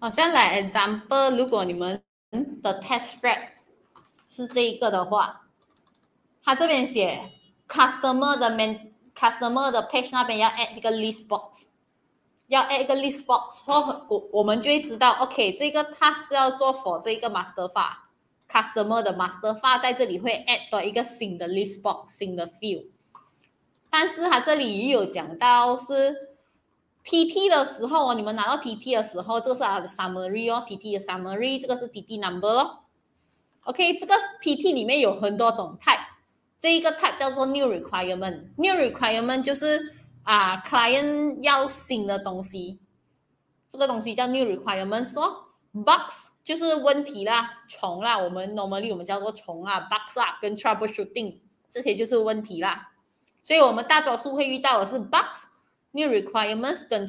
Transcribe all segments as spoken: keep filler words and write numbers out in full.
好像来 example， 如果你们的 test strat 是这一个的话，他这边写 customer 的 main customer 的 page 那边要 add 一个 list box， 要 add 一个 list box， 后我们就会知道 OK 这个 task 要做 for 这个 master file customer 的 master file 在这里会 add 到一个新的 list box 新的 field， 但是他这里也有讲到是T T 的时候哦，你们拿到 T T 的时候，这个是它的 summary 哦 ，T T 的 summary， 这个是 T T number 哦。OK， 这个 T T 里面有很多种 type， 这一个 type 叫做 new requirement。new requirement 就是啊 client 要新的东西，这个东西叫 new requirements 哦。bugs 就是问题啦，虫啦，我们 normally 我们叫做虫啊 ，bugs 啊，跟 troubleshooting 这些就是问题啦。所以我们大多数会遇到的是 bugs。New requirements 跟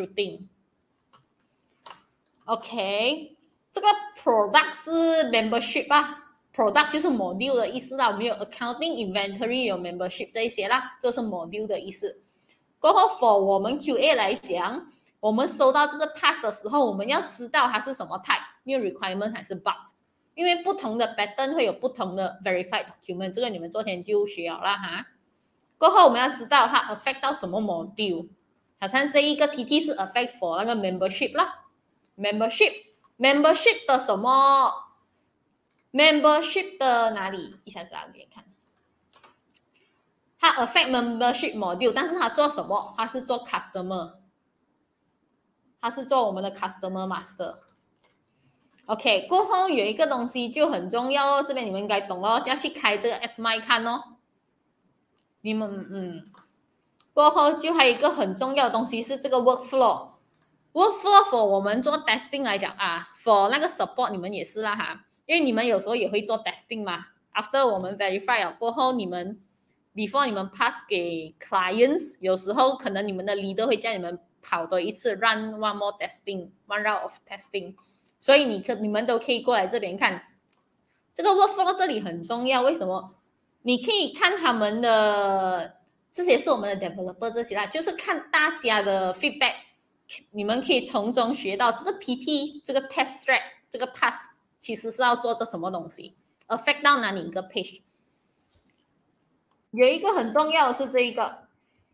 troubleshooting。OK， 这个 product 是 membership 啊 ，product 就是 module 的意思啦。我们有 accounting、inventory 有 membership 这一些啦，这是 module 的意思。过后 for 我们 Q A 来讲，我们收到这个 task 的时候，我们要知道它是什么 type，new requirement 还是 bugs， 因为不同的 pattern 会有不同的 verified document， 这个你们昨天就学了啦哈。过后我们要知道它 affect 到什么 module， 好像这一个 T T 是 affect for 那个 membership 啦 ，membership membership 的什么 membership 的哪里？一下子给你看，它 affect membership module， 但是它做什么？它是做 customer， 它是做我们的 customer master。OK， 过后有一个东西就很重要哦，这边你们应该懂哦，要去开这个 S M I 看哦。你们嗯，过后就还有一个很重要的东西是这个 workflow。workflow for 我们做 testing 来讲啊 ，for 那个 support 你们也是啦哈，因为你们有时候也会做 testing 嘛。After 我们 verify 了过后，你们 before 你们 pass 给 clients， 有时候可能你们的 leader 会叫你们跑多一次 run one more testing，one round of testing， 所以你可你们都可以过来这边看，这个 workflow 这里很重要，为什么？你可以看他们的，这些是我们的 developer 这些啦，就是看大家的 feedback， 你们可以从中学到这个 T T 这个 test strat 这个 task 其实是要做这什么东西 ，affect 到哪里一个 page。有一个很重要的是这一个，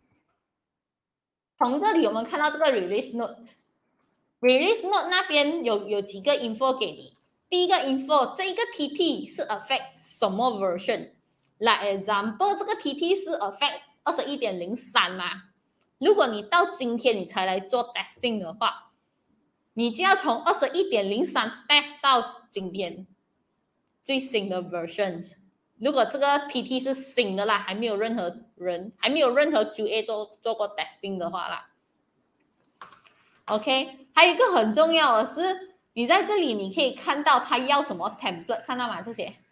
从这里我们看到这个 release note，release note 那边有有几个 info 给你。第一个 info， 这一个 T T 是 affect 什么 version。Like example， 这个 T T 是 affect 二十一点零三 嘛。如果你到今天你才来做 testing 的话，你就要从二十一点零三 test 到今天最新的 versions。如果这个 T T 是新的啦，还没有任何人，还没有任何 Q A 做做过 testing 的话啦。OK， 还有一个很重要的是，你在这里你可以看到他要什么 template， 看到吗？这些。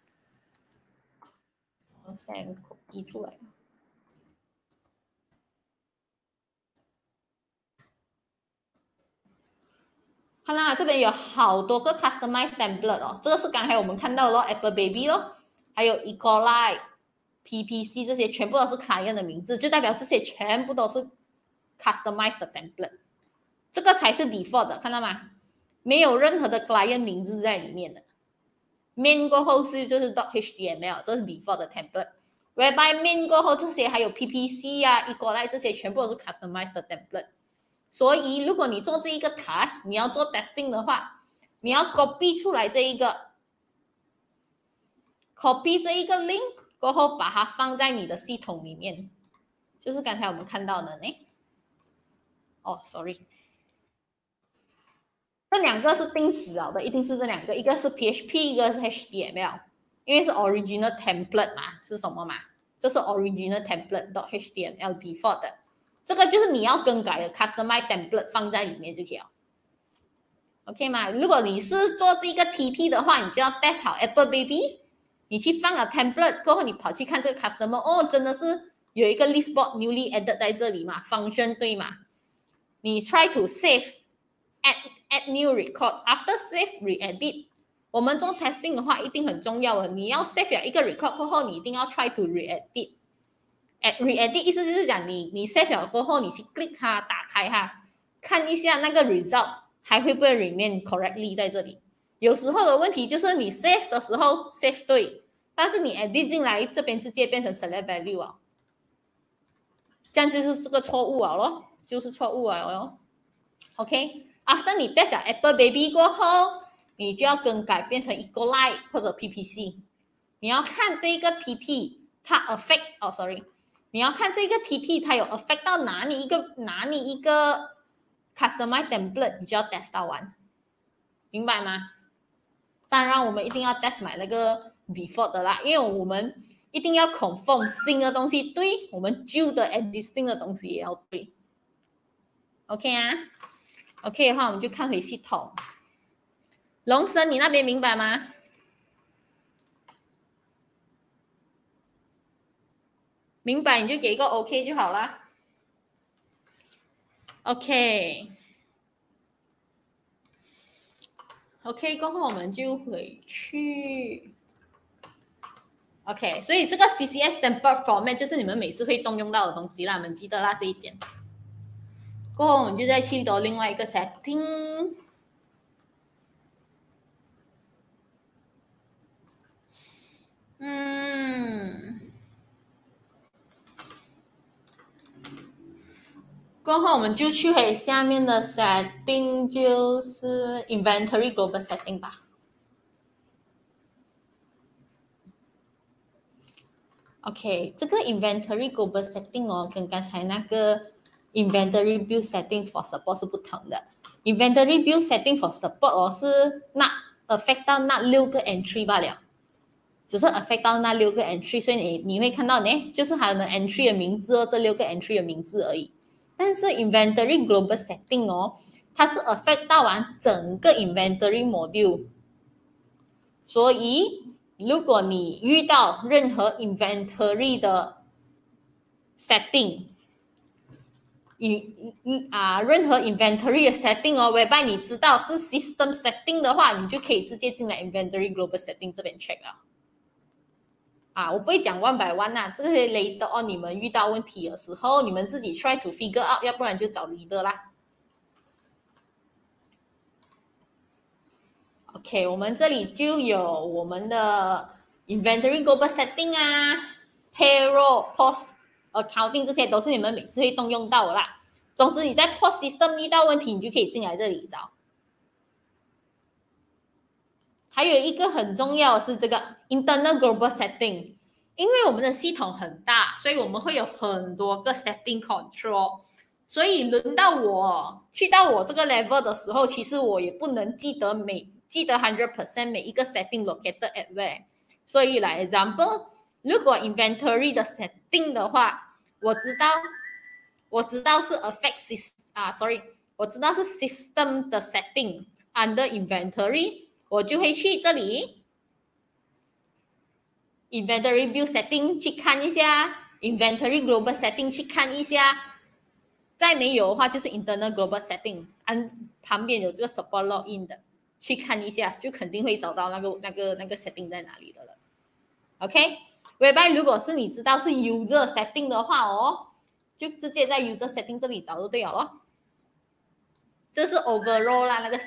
我先移出来。看到这边有好多个 customized template 哦，这个是刚才我们看到的 Apple Baby 哦，还有 Ecolite、P P C 这些全部都是 client 的名字，就代表这些全部都是 customized 的 template， 这个才是 default 的，看到吗？没有任何的 client 名字在里面的。main 过后是就是 .html， 这是 default 的 template。whereby main 过后这些还有 P P C 啊、Ecolite 这些全部都是 customized 的 template。所以如果你做这一个 task， 你要做 testing 的话，你要 copy 出来这一个 copy 这一个 link 过后把它放在你的系统里面，就是刚才我们看到的呢。哦 sorry， 这两个是定死了的，一定是这两个，一个是 P H P， 一个是 H T M L， 因为是 original template 嘛，是什么嘛？这是 original template.html default 的，这个就是你要更改的 customize template 放在里面就可以了。OK 吗？如果你是做这个 T T 的话，你就要 test 好 Apple Baby， 你去放了 template 过后，你跑去看这个 customer， 哦，真的是有一个 list box newly added 在这里嘛 ，function 对吗？你 try to save add add new record after save re-edit。我们做 testing 的话，一定很重要的，你要 save 了一个 record 过后，你一定要 try to re-edit。re-edit 意思就是讲你你 save 了过后，你去 click 它，打开它，看一下那个 result 还会不会 remain correctly 在这里？有时候的问题就是你 save 的时候 save 对，但是你 edit 进来这边直接变成 select value 啊，这样就是这个错误啊咯，就是错误啊咯。OK，after 你 test 了 Apple Baby 过后，你就要更改变成 Ecolite 或者 P P C。你要看这个 T T 它 affect 哦 ，sorry， 你要看这个 T T 它有 affect 到哪里一个哪里一个 customize template， 你就要 test 到完，明白吗？当然，我们一定要 test 买那个 default 的啦，因为我们一定要 confirm 新的东西对，我们旧的 existing 的东西也要对。OK 啊 ，OK 的话，我们就看回系统。龙神，你那边明白吗？明白你就给一个 OK 就好了。OK，OK， OK， 过后我们就回去。OK， 所以这个 C C S template format 就是你们每次会动用到的东西啦，你们记得啦这一点。过后我们就再去到另外一个 setting。嗯，过后我们就去回下面的 setting， 就是 inventory global setting 吧。OK， 这个 inventory global setting 哦，跟刚才那个 inventory build settings for support 是不同的。inventory build setting for support 哦是那 affect 到那六个 entry 罢了，只是 affect 到那六个 entry， 所以你你会看到呢，就是他们 entry 的名字哦，这六个 entry 的名字而已。但是 inventory global setting 哦，它是 affect 到完整个 inventory module， 所以如果你遇到任何 inventory 的 setting， 你你啊，任何 inventory 的 setting 哦 ，whereby 你知道是 system setting 的话，你就可以直接进来 inventory global setting 这边 check 了。啊，我不会讲 one by one 啊，这些 later on 你们遇到问题的时候，你们自己 try to figure out， 要不然就找 leader 啦。OK， 我们这里就有我们的 inventory global setting 啊 ，payroll、post、accounting 这些都是你们每次会动用到的啦。总之你在 post system 遇到问题，你就可以进来这里找。还有一个很重要的是这个 internal global setting， 因为我们的系统很大，所以我们会有很多个 setting control。所以轮到我去到我这个 level 的时候，其实我也不能记得每记得 hundred percent 每一个 setting located at where。所以来 example， 如果 inventory 的 setting 的话，我知道我知道是 affect system 啊 ，sorry， 我知道是 system 的 setting under inventory， 我就会去这里 inventory build setting 去看一下 ，inventory global setting 去看一下。再没有的话，就是 internal global setting， 按旁边有这个 support login 的，去看一下，就肯定会找到那个那个那个 setting 在哪里的了。OK，whereby 如果是你知道是 user setting 的话哦，就直接在 user setting 这里找就对了咯。这是 overall 啦，那个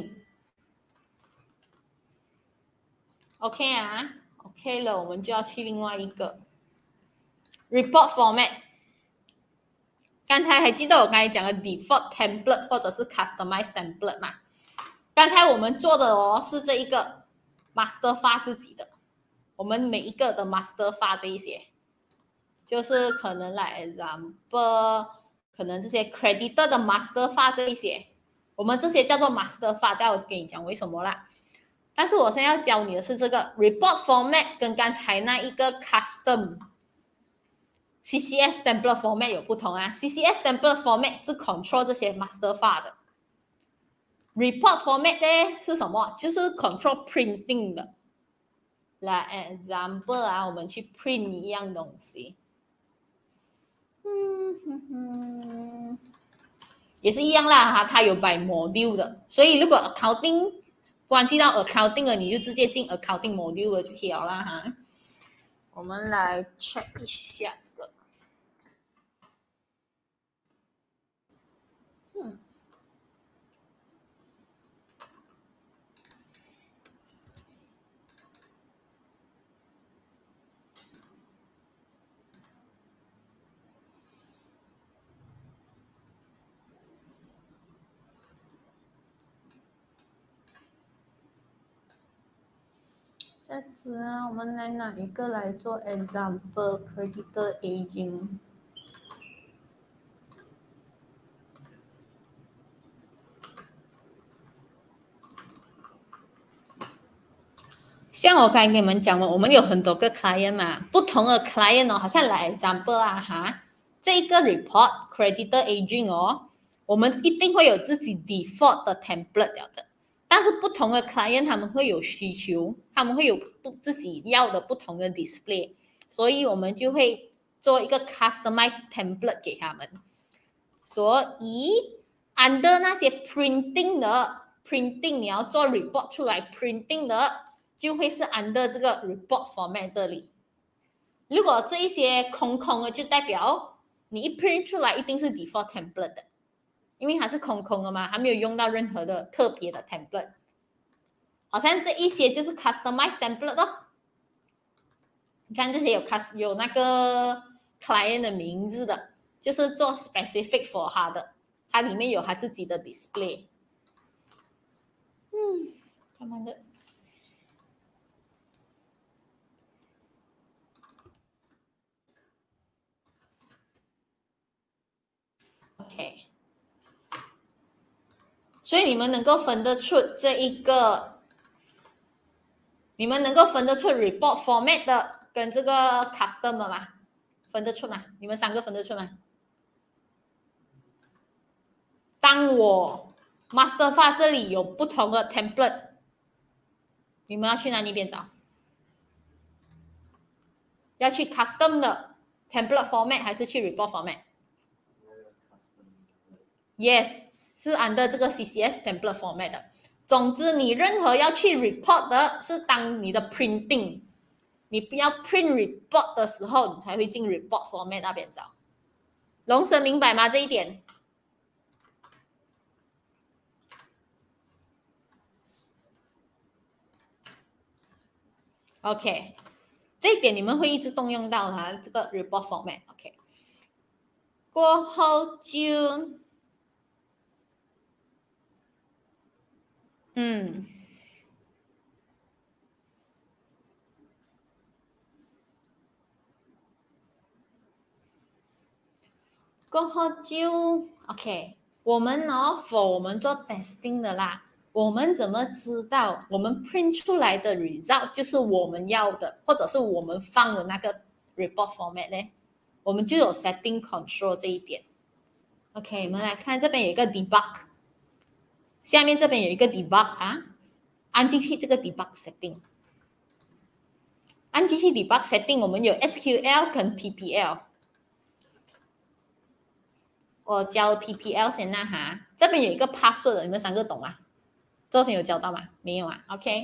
setting。OK 啊 ，OK 了，我们就要去另外一个 report format。刚才还记得我刚才讲的 default template 或者是 customize template 吗？刚才我们做的哦是这一个 master file 自己的，我们每一个的 master file 这一些，就是可能来 example， 可能这些 creditor 的 master file 这一些，我们这些叫做 master file， 待会我跟你讲为什么啦。但是我现在要教你的是这个 report format 跟刚才那一个 custom C C S template format 有不同啊 ，C C S template format 是 control 这些 master file 的 ，report format 呢是什么？就是 control printing 的。来 example 啊，我们去 print 一样东西，嗯哼哼，也是一样啦哈，它有 by module 的，所以如果 accounting 关系到 accounting 的，你就直接进 accounting module 的就可以了啦哈。我们来 check 一下这个。 这样子啊，我们来哪一个来做 example creditor aging？像我刚才跟你们讲嘛，我们有很多个 client 嘛，不同的 client 哦，好像来 example 啊哈，这一个 report creditor aging 哦，我们一定会有自己 default 的 template 了的。但是不同的 client 他们会有需求，他们会有不自己要的不同的 display， 所以我们就会做一个 customized template 给他们。所以 under 那些 printing 的 printing 你要做 report 出来 printing 的就会是 under 这个 report format 这里。如果这一些空空的就代表你一 print 出来一定是 default template 的，因为它是空空的嘛，还没有用到任何的特别的 template。好像这一些就是 customized template 哦。你看这些有 cus 有那个 client 的名字的，就是做 specific for 他的，它里面有他自己的 display。嗯，慢慢的。OK， 所以你们能够分得出这一个，你们能够分得出 report format 的跟这个 customer 吗？分得出吗？你们三个分得出吗？当我 master file 这里有不同的 template， 你们要去哪里边找？要去 custom 的 template format 还是去 report format？Yes， 是 under 这个 C C S template format 的。总之，你任何要去 report 的是当你的 printing， 你不要 print report 的时候，你才会进 report format 那边找。龙神明白吗？这一点？OK， 这一点你们会一直动用到它这个 report format。OK， 过后就。嗯，过后就 OK， 我们哦 for 我们做 testing 的啦，我们怎么知道我们 print 出来的 result 就是我们要的，或者是我们放的那个 report format 呢？我们就有 setting control 这一点。OK， 我们来看这边有一个 debug， 下面这边有一个 debug 啊，按进去这个 debug setting。按进去 debug setting， 我们有 S Q L 跟 T P L。我教 T P L 先啦哈，这边有一个 password 的，你们三个懂吗？昨天有教到吗？没有啊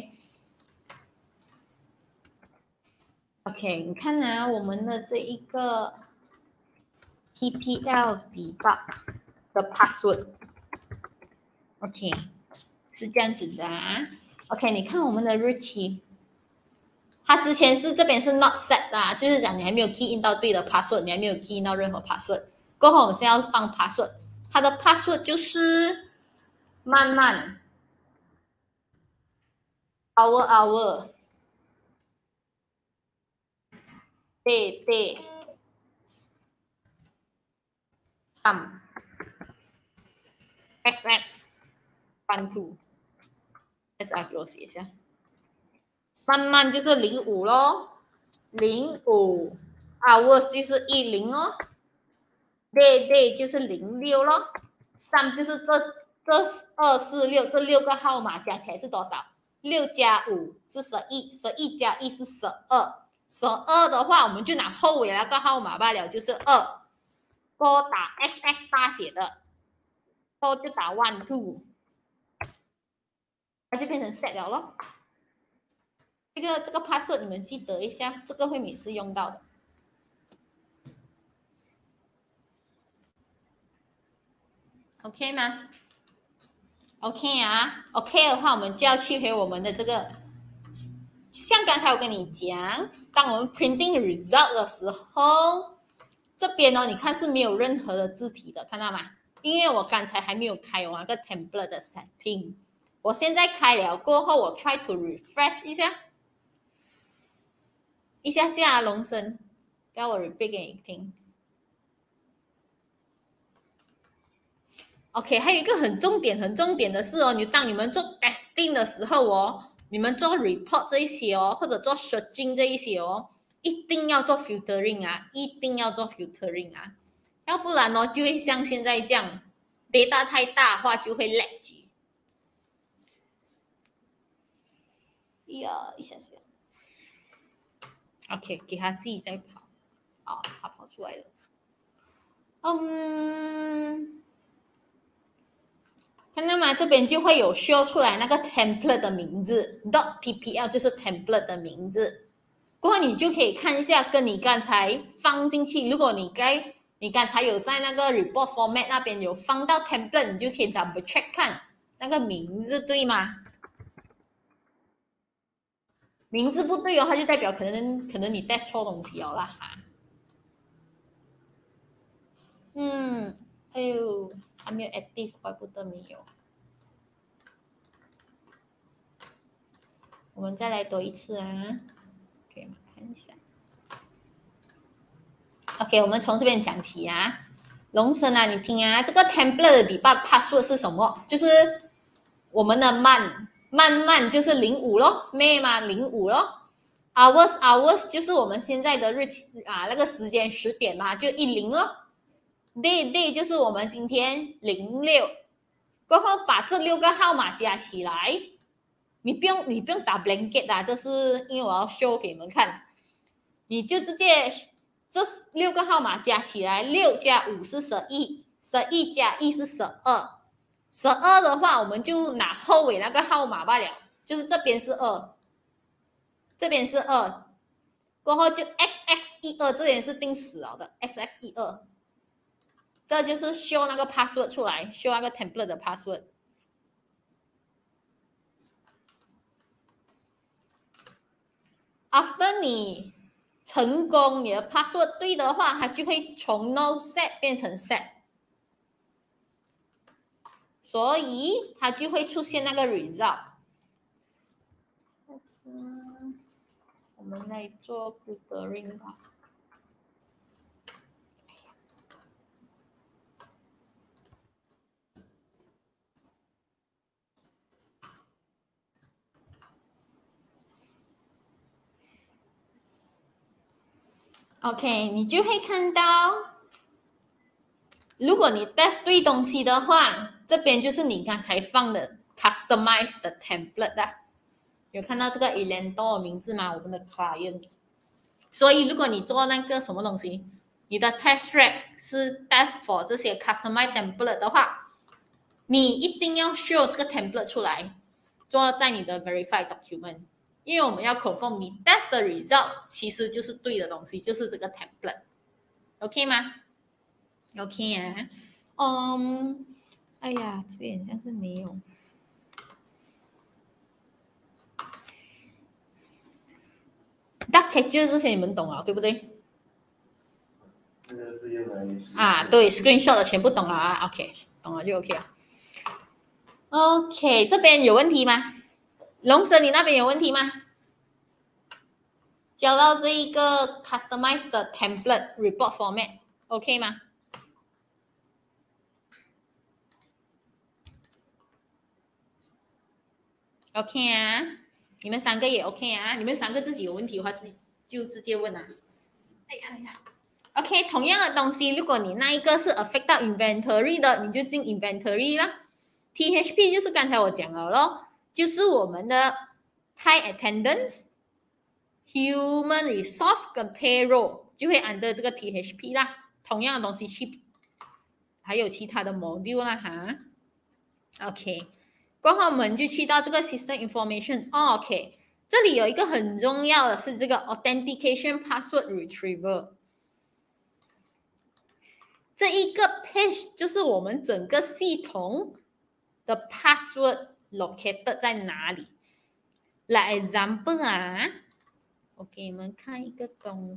，OK。OK， 你看啊，我们的这一个 T P L debug 的 password，OK， 是这样子的啊。OK， 你看我们的日期，它之前是这边是 not set 的，就是讲你还没有 key in 到对的 password， 你还没有 key in 到任何 password。过后我们现在要放 password， 它的 password 就是慢慢 hour hour day day time x x one two， 再给我写一下，慢慢就是零五咯，零五 hours 就是一零哦。day day 就是零六咯，三就是这这二四六这六个号码加起来是多少？六加五是十一，十一加一是十二，十二的话我们就拿后尾那个号码罢了，就是二，多打 X X 大写的，多就打 one two， 它就变成 set 了咯。这个这个 password 你们记得一下，这个会每次用到的。OK 吗 ？OK 啊 ，OK 的话，我们就要去回我们的这个，像刚才我跟你讲，当我们 printing result 的时候，这边呢，你看是没有任何的字体的，看到吗？因为我刚才还没有开我那个 template 的 setting， 我现在开了过后，我 try to refresh 一下， 一下下龙声，要我 repeat 给你听。OK， 还有一个很重点、很重点的是哦，你当你们做 testing 的时候哦，你们做 report 这一些哦，或者做 searching 这一些哦，一定要做 filtering 啊，一定要做 filtering 啊，要不然哦就会像现在这样 ，data 太大的话就会 lag。呀，一下下 ，OK， 给他自己再跑，哦，他跑出来了，嗯。看到吗？这边就会有 show 出来那个 template 的名字 ，.tpl 就是 template 的名字。过后你就可以看一下，跟你刚才放进去，如果你该你刚才有在那个 report format 那边有放到 template， 你就可以 double check 看那个名字对吗？名字不对哦，它就代表可能可能你 test 错东西了啦哈。嗯，哎呦，还没有 active， 怪不得没有。我们再来多一次啊，可以吗？看一下。OK， 我们从这边讲起啊。龙神啊，你听啊，这个 template 的 debug password 是什么？就是我们的慢慢慢就是零五咯，妹嘛零五咯。hours hours 就是我们现在的日期啊，那个时间十点嘛，就一零哦。day day 就是我们今天零六，过后把这六个号码加起来，你不用你不用打 blanket 啊，这是因为我要 show 给你们看，你就直接这六个号码加起来，六加五是十一，十一加一是十二，十二的话我们就拿后尾那个号码罢了，就是这边是二，这边是二，过后就 x x 一二，这边是定死了的 x x 一二，这就是 show 那个 password 出来 ，show 那个 template 的 password。After 你成功，你的 password 对的话，它就会从 no set 变成 set， 所以它就会出现那个 result。我们来做 filtering 吧。OK， 你就会看到，如果你 test 对东西的话，这边就是你刚才放的 customize 的 template 的。有看到这个 Elendo 的名字吗？我们的 client。所以如果你做那个什么东西，你的 test track 是 test for 这些 customize template 的话，你一定要 show 这个 template 出来，做在你的 verify document。因为我们要 confirm 你 test 的 result 其实就是对的东西，就是这个 template，OK 吗 ？OK 啊，嗯，哎呀，这点像是没有。Duck catcher 这些你们懂啊，对不对？啊，对 ，screenshot 的全部懂了啊 ，OK， 懂了就 OK 了。OK， 这边有问题吗？龙神，你那边有问题吗？交到这一个 customize 的 template report format，OK 吗 ？OK 啊，你们三个也 OK 啊，你们三个自己有问题的话，自己就直接问啊。哎呀呀 ，OK， 同样的东西，如果你那一个是 affect 到 inventory 的，你就进 inventory 啦。T H P 就是刚才我讲了咯，就是我们的 high attendance、human resource 跟 payroll 就会 under 这个 T H P 啦。同样的东西去，还有其他的 module 啦哈。OK， 过后我们就去到这个 system information。OK， 这里有一个很重要的是这个 authentication password retrieval。这一个 page 就是我们整个系统的 password located 在哪里？来 example 啊，我给你们看一个东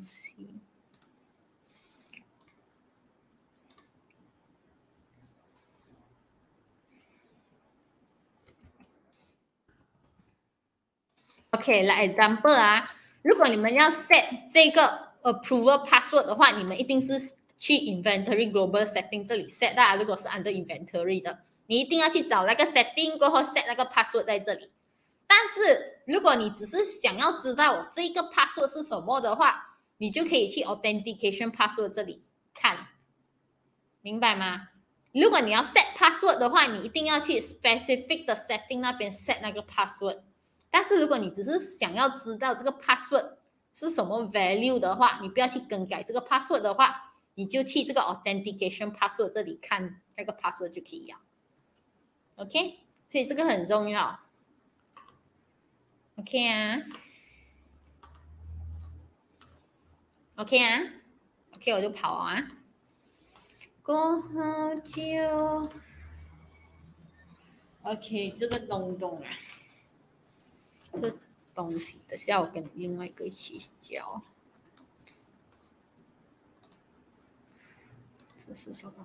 西。OK，来 example 啊， 如果你们要 set 这个 approval password 的话，你们一定是去 inventory global setting 这里 set 的。如果是 under inventory 的，你一定要去找那个 setting 过后 set 那个 password 在这里。但是如果你只是想要知道我这个 password 是什么的话，你就可以去 authentication password 这里看，明白吗？如果你要 set password 的话，你一定要去 specific 的 setting 那边 set 那个 password。但是如果你只是想要知道这个 password 是什么 value 的话，你不要去更改这个 password 的话，你就去这个 authentication password 这里看那个 password 就可以了。OK， 所以这个很重要。OK 啊 ，OK 啊 ，OK 我就跑啊。过后就 OK 这个东东啊。这东西等下我跟另外一个一起教。这是什么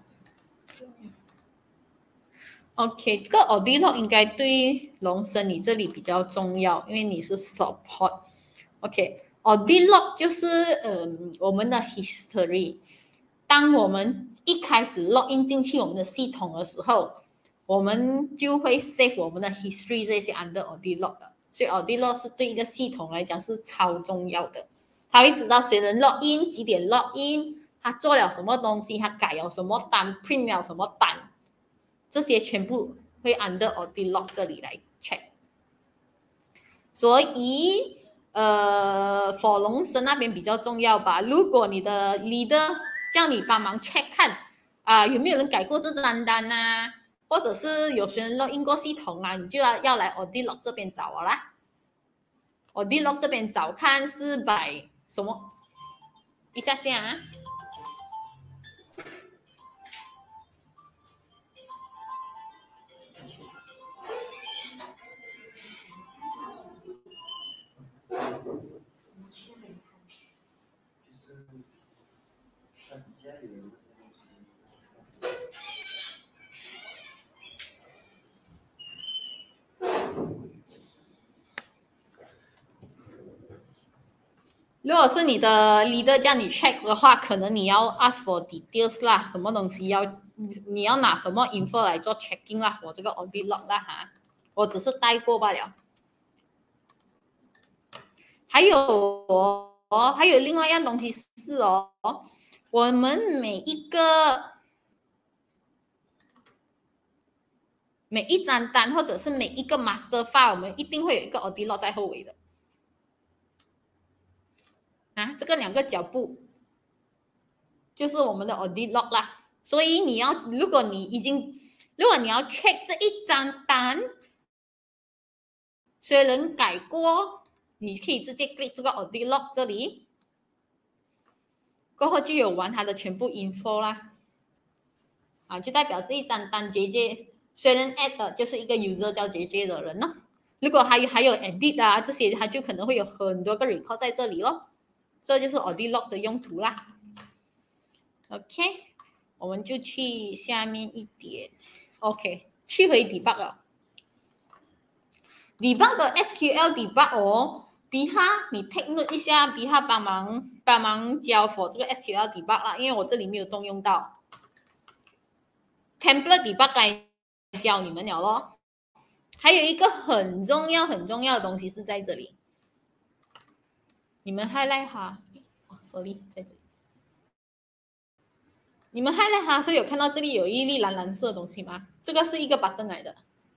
？OK， 这个 audit log 应该对龙生你这里比较重要，因为你是 support。OK，audit log 就是嗯我们的 history。当我们一开始 login 进去我们的系统的时候，我们就会 save 我们的 history 这些 under audit log 的。所以 audit log 是对一个系统来讲是超重要的，他会知道谁能 login 几点 login， 他做了什么东西，他改了什么单 print 了什么单，这些全部会 under audit log 这里来 check。所以呃 for 龙神那边比较重要吧，如果你的 leader 叫你帮忙 check 看啊、呃、有没有人改过这张单啊，或者是有些人 login 过系统啊，你就要要来 audit log 这边找了啦。audit log 这边找看是 by 什么？一下下啊。如果是你的 leader 叫你 check 的话，可能你要 ask for details 啦，什么东西要你要拿什么 info 来做 checking 啦，我这个 audit log 啦哈，我只是带过罢了。还有哦，还有另外一样东西是哦，我们每一个每一张单或者是每一个 master file， 我们一定会有一个 audit log 在后尾的。啊，这个两个脚步就是我们的 audit log 啦。所以你要，如果你已经，如果你要 check 这一张单，谁人改过，你可以直接 click 这个 audit log 这里，过后就有完它的全部 info 啦。啊，就代表这一张单 J J 谁人 add 的，就是一个 user 叫 J J 的人咯。如果还有还有 edit 啊这些，它就可能会有很多个 record 在这里咯。这就是 audit log 的用途啦。OK， 我们就去下面一点。OK， 去回 debug 了。debug 的 S Q L debug 哦，比哈你 take note 一下，比哈帮忙帮忙教 for 这个 S Q L debug 啦，因为我这里没有动用到 template debug 来教你们了咯。还有一个很重要很重要的东西是在这里，你们 highlight 哈，哦 ，sorry， 在这里。你们 highlight 哈，是有看到这里有一粒蓝蓝色的东西吗？这个是一个 button 来的。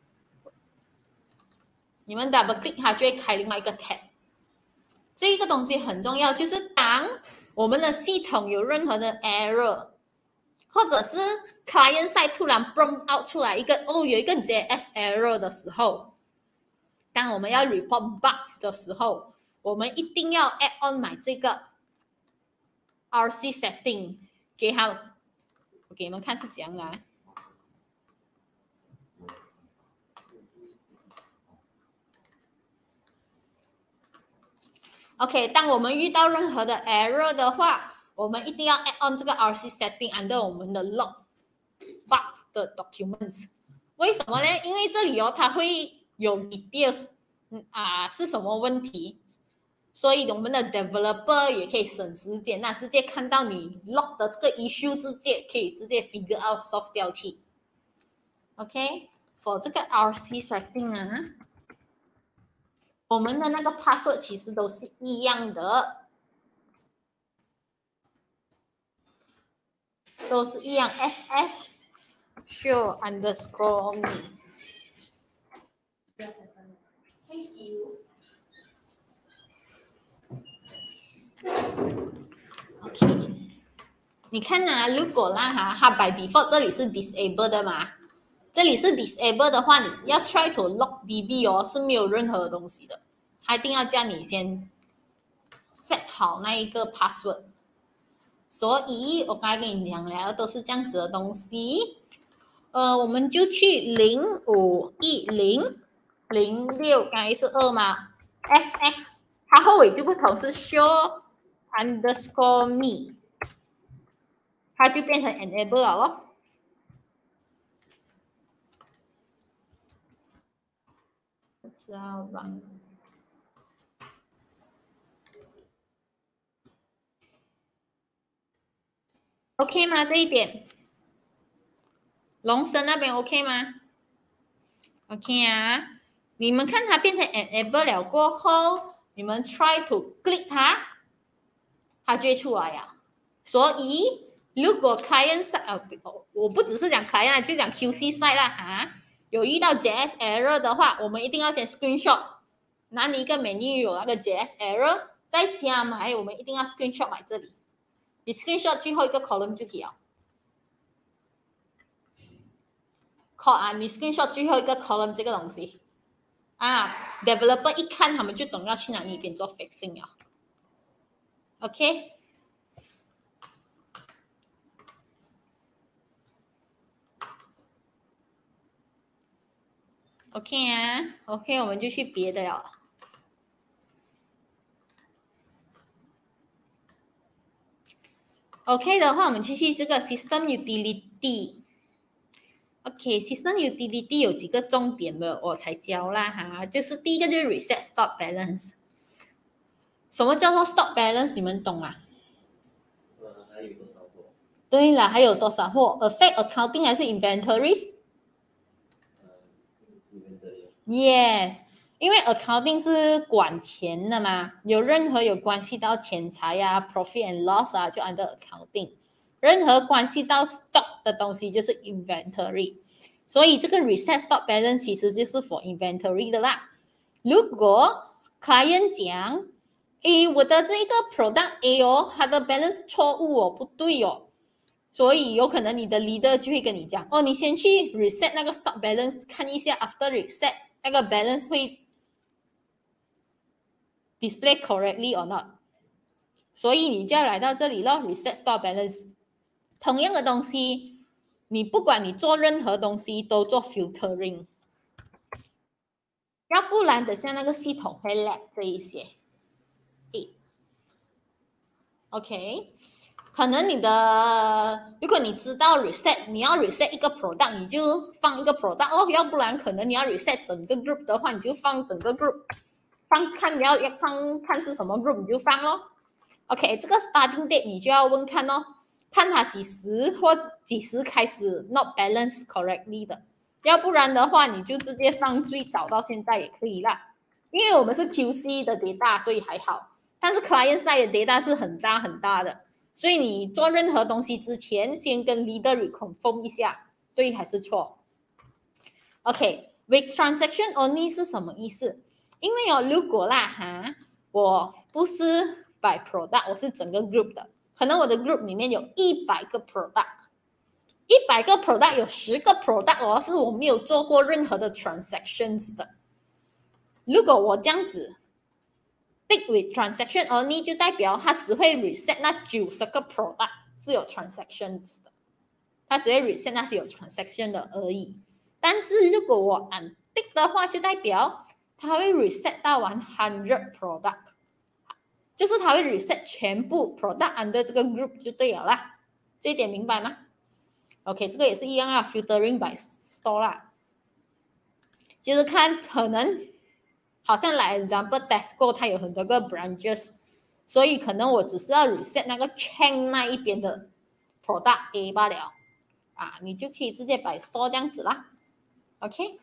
你们 double click 它就会开另外一个 tab。这个东西很重要，就是当我们的系统有任何的 error， 或者是 client side 突然 prompt out 出来一个哦有一个 J S error 的时候，当我们要 report bug 的时候，我们一定要 add on 买这个 R C setting 给他，我给你们看是怎样的、啊。OK， 当我们遇到任何的 error 的话，我们一定要 add on 这个 R C setting under 我们的 log box 的 documents。为什么呢？因为这里哦，它会有 details， 嗯啊是什么问题？ 所以我们的 developer 也可以省时间，那直接看到你 log 的这个 issue， 直接可以直接 figure out solve 掉去。OK，for、okay? 这个 R C setting 啊，我们的那个 password 其实都是一样的，都是一样 S S show underscore me。Thank you。OK， 你看啊，如果啦哈，它 by default 这里是 disable 的嘛，这里是 disable 的话，你要 try to log D B 哦，是没有任何东西的，它一定要叫你先 set 好那一个 password。所以我刚才跟你讲了，都是这样子的东西。呃，我们就去零五一零零六，刚才是二嘛 ，X X， 它后尾就不同，是 show underscore me， 它就变成 enable 了咯。知道吧 ？OK 吗？这一点，龙神那边 OK 吗 ？OK 啊，你们看它变成 enable 了过后，你们 try to click 它，它就会出来呀。所以如果 client side 啊，我不只是讲 client， 就讲 Q C side 啦哈，有遇到 J S error 的话，我们一定要先 screenshot， 哪里一个 menu 有那个 J S error， 再加埋我们一定要 screenshot 埋这里，你 screenshot 最后一个 column 就可以了。啊，你 screenshot 最后一个 column 这个东西啊 ，developer 一看他们就懂要去哪里边做 fixing 了。OK。OK 啊 ，OK， 我们就去别的了。OK 的话，我们就去这个 System Utility。OK，System Utility 有几个重点的，我才教啦哈。就是第一个就是 Reset Stop Balance。什么叫做 Stop Balance？ 你们懂吗？ 呃，还有多少货？ 对了，还有多少货 ？Affect Accounting 还是 Inventory？Yes， 因为 accounting 是管钱的嘛，有任何有关系到钱财啊 ，profit and loss 啊，就 under accounting。任何关系到 stock 的东西就是 inventory。所以这个 reset stock balance 其实就是 for inventory 的啦。如果 client 讲，诶，我的这个 product A 哦，它的 balance 错误哦，不对哦。所以有可能你的 leader 就会跟你讲，哦，你先去 reset 那个 stock balance， 看一下 after reset 那个 balance 会 display correctly or not。所以你就要来到这里咯 ，reset stock balance。同样的东西，你不管你做任何东西都做 filtering， 要不然等下那个系统会 lag 这一些。OK。可能你的，如果你知道 reset， 你要 reset 一个 product， 你就放一个 product 哦，要不然可能你要 reset 整个 group 的话，你就放整个 group， 放看你要要放看是什么 group 你就放咯。OK， 这个 starting date 你就要问看哦，看它几时或几时开始 not balance correctly 的，要不然的话你就直接放最早到现在也可以啦，因为我们是 Q C 的 data， 所以还好，但是 client side 的 data 是很大很大的。所以你做任何东西之前，先跟 leader reconfirm 一下，对还是错。OK，with transaction only 是什么意思？因为哦，如果啦哈，我不是 by product， 我是整个 group 的，可能我的 group 里面有一百个 product， 一百个 product 有十个 product 哦，是我没有做过任何的 transactions 的。如果我这样子Tick with transaction only 就代表它只会 reset 那九十个 product 是有 transactions 的，它只会 reset 那是有 transaction 的而已。但是如果我按 tick 的话，就代表它会 reset 到完一百 product， 就是它会 reset 全部 product under 这个 group 就对了啦。这一点明白吗 ？OK， 这个也是一样啊 ，filtering by store 啦，就是看可能。 好像来 example Tesco 它有很多个 branches， 所以可能我只是要 reset 那个 chain 那一边的 product A 罢了啊，你就可以直接摆 store 这样子啦。OK，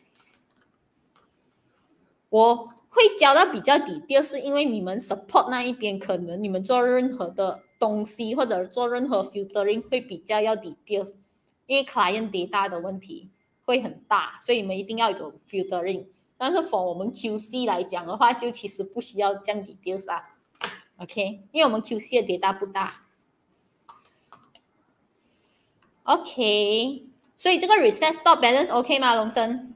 我会教到比较底调，是因为你们 support 那一边可能你们做任何的东西或者做任何 filtering 会比较要底调，因为 client data 的问题会很大，所以你们一定要有 filtering。但是 for 我们 Q C 来讲的话，就其实不需要这样底调啊。OK， 因为我们 Q C 的 data 不大。OK， 所以这个 reset stop balance OK 吗，龙生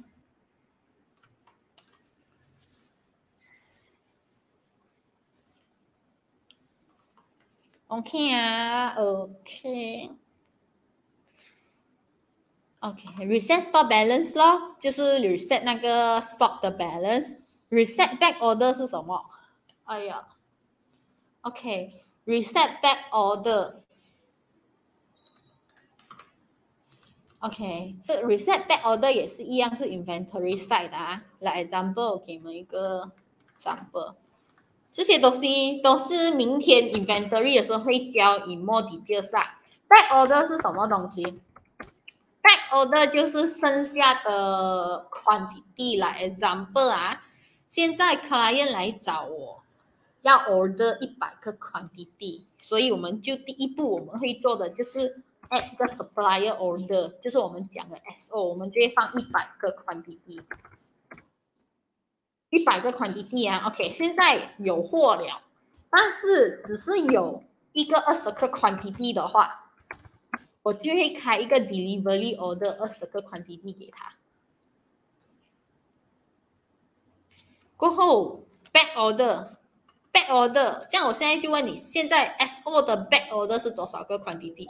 ？OK 啊 ，OK。OK，reset stop balance 咯，就是 reset 那个 stop 的 balance。reset back order 是什么？哎呀 ，OK，reset back order。OK， 这 reset back order 也是一样，是 inventory side 的啊。来 example， 给你们一个 example， 这些东西都是明天 inventory 的时候会教 in more details 啊。back order 是什么东西？back order 就是剩下的 quantity 来 example 啊，现在 client 来找我要 order 一百个 quantity， 所以我们就第一步我们会做的就是 add 个 supplier order， 就是我们讲的 S O， 我们就会放一百个 quantity， 一百个 quantity 啊 ，OK， 现在有货了，但是只是有一个二十个 quantity 的话。我就会开一个 delivery order 二十个 quantity 给他，过后 back order back order， 这样我现在就问你，现在 S O 的 back order 是多少个 quantity？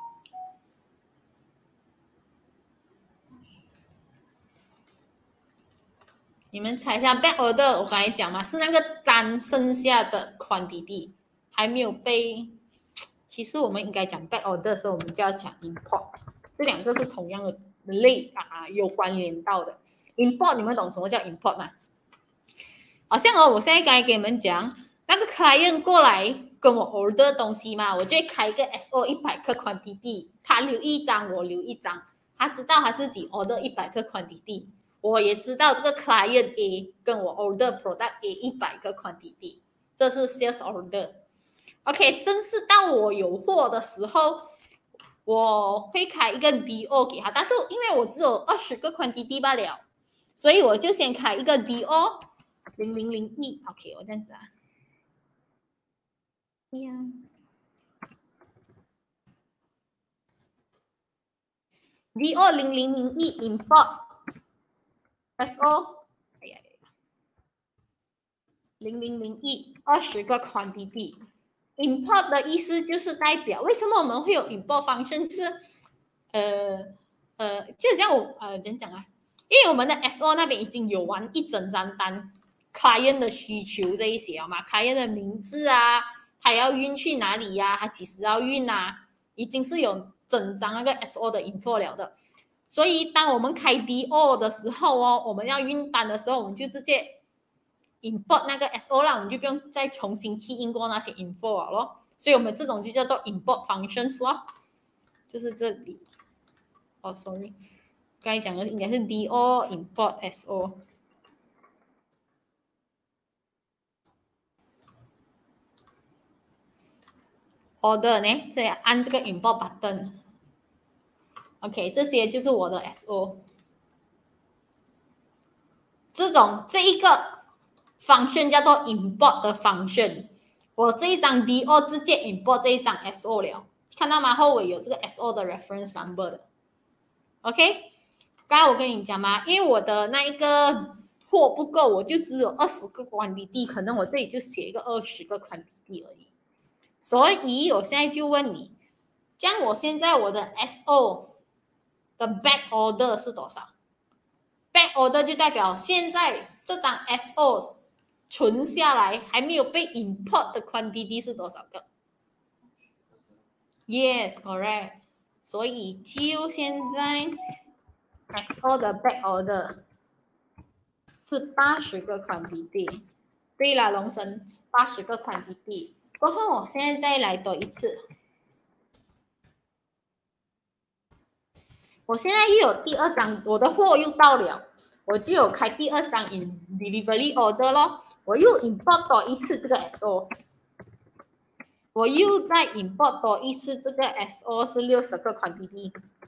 你们猜一下 back order， 我刚才讲嘛，是那个单剩下的 quantity 还没有被。其实我们应该讲 back order 的时候，我们就要讲 import， 这两个是同样的类啊，有关联到的。import 你们懂什么叫 import 吗？好像哦，我现在刚才给你们讲，那个 client 过来跟我 order 东西嘛，我就会开一个 S O 一百个 quantity， 他留一张，我留一张，他知道他自己 order 一百个 quantity， 我也知道这个 client A 跟我 order product A 一百个 quantity， 这是 sales order。OK， 正式到我有货的时候，我会开一个 D O 给他，但是因为我只有二十个 quantity 罢了，所以我就先开一个 D O 零零零一 ，OK， 我这样子啊，呀 ，D O 零零零一 import S O， 哎呀，零零零一二十个 quantity。import 的意思就是代表为什么我们会有 import function， 就是呃呃，就像我呃怎样讲啊？因为我们的 S O 那边已经有完一整张单 ，client 的需求这一些嘛 ，client 的名字啊，他要运去哪里呀、啊？他几时要运啊？已经是有整张那个 S O 的 info 了的。所以当我们开 D O 的时候哦，我们要运单的时候，我们就直接 import 那个 S O 啦，我们就不用再重新 key in 过那些 info 了咯。所以我们这种就叫做 import functions 咯，就是这里。哦 ，sorry， 刚才讲的应该是 D O import S O。order 呢，这样按这个 import button。OK， 这些就是我的 S O。这种这一个 function 叫做 import 的 function。我这一张 D O 直接 import 这一张 S O 了，看到吗？后尾有这个 S O 的 reference number 的。OK， 刚才我跟你讲嘛，因为我的那一个货不够，我就只有二十个 quantity， 可能我这里就写一个二十个 quantity 而已。所以我现在就问你，这样我现在我的 S O 的 back order 是多少？ back order 就代表现在这张 S O 存下来还没有被 import 的 quantity 是多少个？ Yes, correct。所以就现在 S O 的 back order 是八十个 quantity。对了，龙神八十个 quantity。过后我现在再来多一次。我现在又有第二张，我的货又到了，我就有开第二张 in delivery order 咯。我又 import 多一次这个 S O， 我又再 import 多一次这个 S O 是六十个 quantity。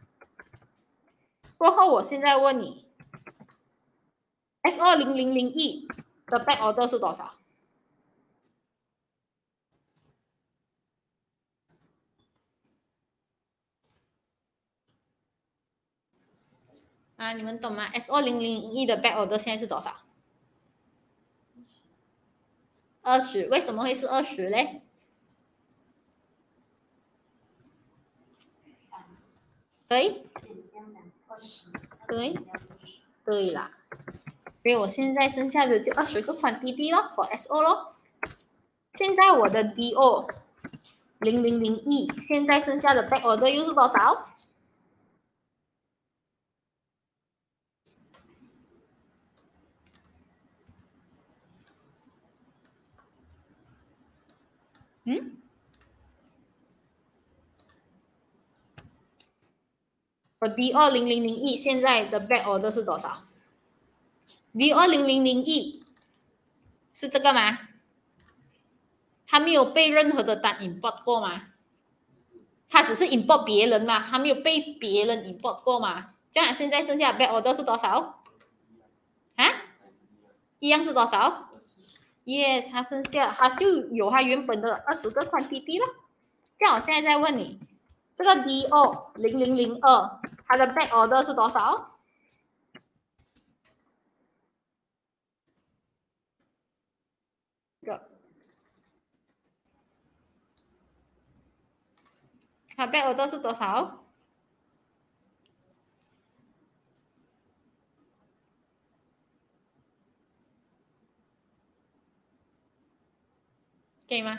过后我现在问你 ，S O 零零零一的 back order 是多少？啊，你们懂吗 ？S O 零零零一的 back order 现在是多少？二十，为什么会是二十嘞？对，对，对啦。所以我现在剩下的就二十个款 D D 咯，或 S O 咯。现在我的 D O 零零零一，现在剩下的 back order 又是多少？嗯？我 D O 零零零一现在的 back order 是多少 ？D O 零零零一是这个吗？他没有被任何的单 import 过吗？他只是 import 别人嘛，他没有被别人 import 过嘛？这样现在剩下的 back order 是多少？啊？一样是多少 ？Yes， 他剩下他就有他原本的二十个 quantity 了。这样我现在再问你，这个 D O 零零零二它的 back order 是多少？这个，它 back order 是多少？可以吗？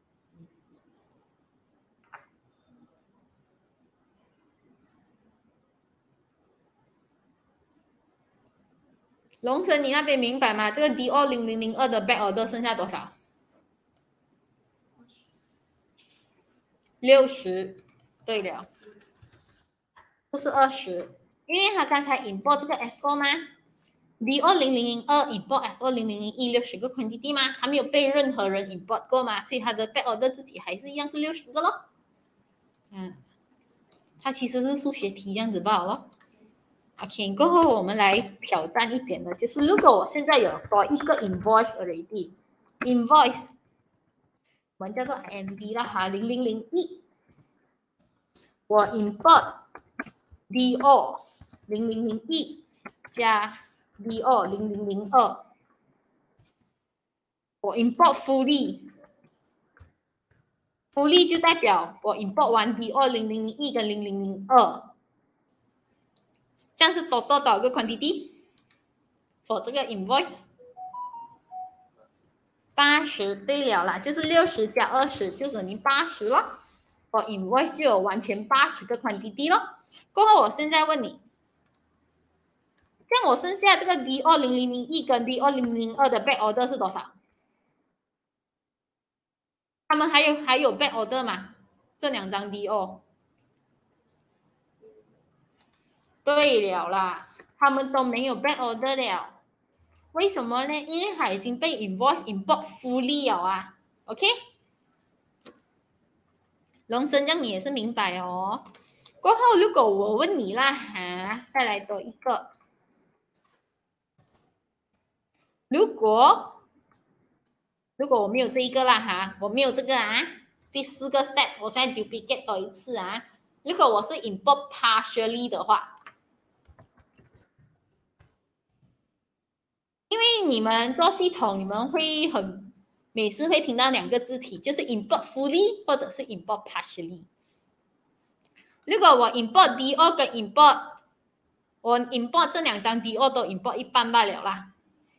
龙神，你那边明白吗？这个 D O 零零零二的 back order 剩下多少？六十。对了，不是二十，因为他刚才 import 这个 S O 吗 ？D O 零零零二 import S O 零零零一六十个 quantity 吗？还没有被任何人 import 过嘛，所以他的 back order 自己还是一样是六十个咯。嗯，它其实是数学题这样子罢了咯。OK， 过后我们来挑战一点的，就是如果我现在有多一个 invoice already，invoice 我们叫做 I M D 啦哈，零零零一，我 import D O 零零零一加 D O 零零零二，我 import fully， fully 就代表我 import 完 D O 零零零一跟零零零二。这样是多多少个 quantity for 这个 invoice？ 八十，对了啦，就是六十加二十就等于八十咯。我 invoice 就有完全八十个 quantity 咯。过后我现在问你，这样我剩下这个 D O 零零零一跟 D O 零零零二的 back order 是多少？他们还有还有 back order 吗？这两张 D O。对了啦，他们都没有 back order 了，为什么呢？因为它已经被 invoice import fully 了啊 ，OK？ 龙生，这样你也是明白哦。过后如果我问你啦，哈，再来多一个，如果如果我没有这一个啦，哈，我没有这个啊，第四个 step， 我现在 duplicate 多一次啊。如果我是 import partially 的话。因为你们做系统，你们会很每次会听到两个字体，就是 import fully 或者是 import partially。如果我 import D O 跟 import， 我 import 这两张 D O 都 import 一半罢了啦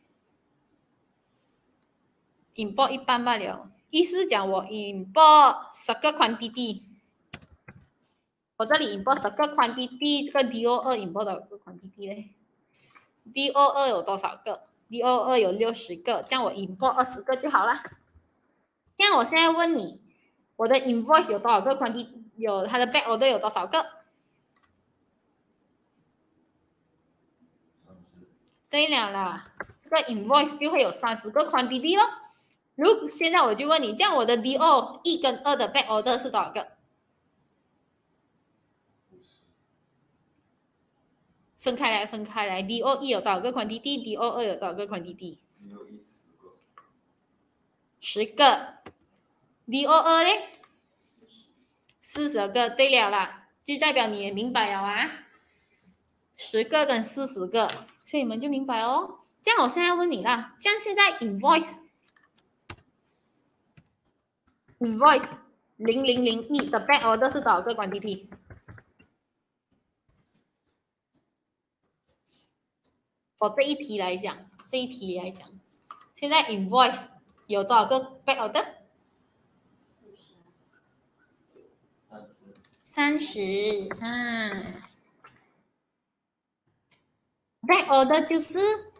，import 一半罢了，意思讲我 import 十个 quantity， 我这里 import 十个 quantity， 这个 D O 二 import 多少个 quantity 呢？ D O 二有多少个 D O 二有六十个，这样我 import 二十个就好了。这样我现在问你，我的 invoice 有多少个 quantity？ 有它的 back order 有多少个？对了啦，这个 invoice 就会有三十个 quantity 咯。如果现在我就问你，这样我的 D O 一跟二的 back order 是多少个？分开来，分开来 ，D O 一有多少个 quantity？D O 二有多少个 quantity？ 十个。D O 二呢？四十个。对了啦，就代表你也明白了啊。十个跟四十个，所以你们就明白哦。这样我现在问你啦，这样现在 invoice invoice 零零零一的 back order 是多少个 quantity？ 我这一题来讲，这一题来讲，现在 invoice 有多少个 back order？ 三十。嗯 ，back order 就是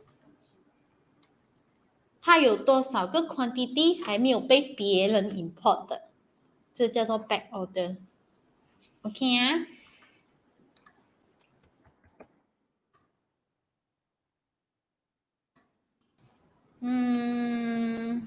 它有多少个 quantity 还没有被别人 import 的，这叫做 back order。OK 啊？嗯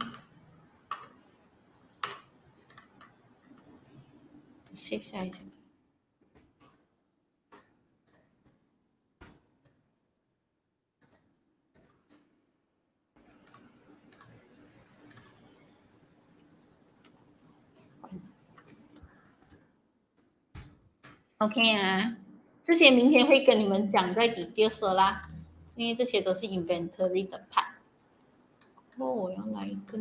，save 下一下。OK 啊，这些明天会跟你们讲在 details 的啦，因为这些都是 inventory 的 part。哦，我要来一个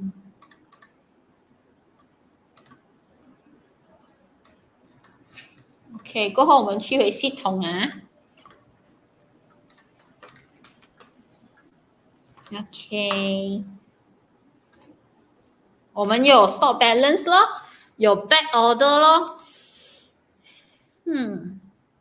new。OK， 过后我们去回系统啊。OK， 我们有 stock balance 咯，有 back order 咯。嗯。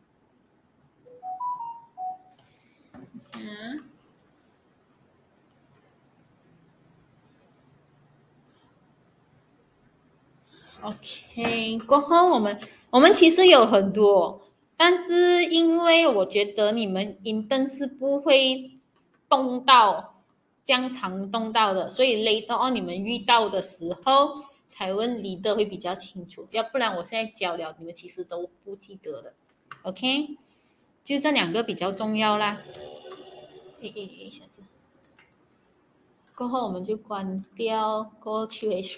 嗯。OK， 过后我们我们其实有很多，但是因为我觉得你们 intern 是不会动到这样常动到的，所以 later on 你们遇到的时候才问 leader 会比较清楚，要不然我现在教了你们其实都不记得的。OK， 就这两个比较重要啦。诶诶诶，一下子。过后我们就关掉，过后去回